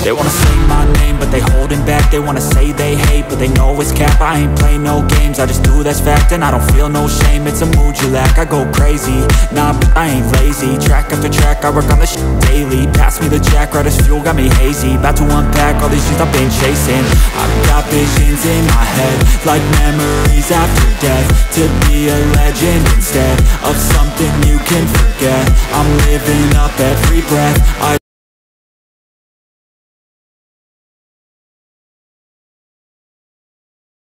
They wanna say my name, but they holding back. They wanna say they hate, but they know it's cap. I ain't play no games, I just do that's fact. And I don't feel no shame, it's a mood you lack. I go crazy, nah, but I ain't lazy. Track after track, I work on this shit daily. Pass me the jack, right as fuel, got me hazy. About to unpack all these things I've been chasing. I've got visions in my head, like memories after death. To be a legend instead of something you can forget. I'm living up every breath.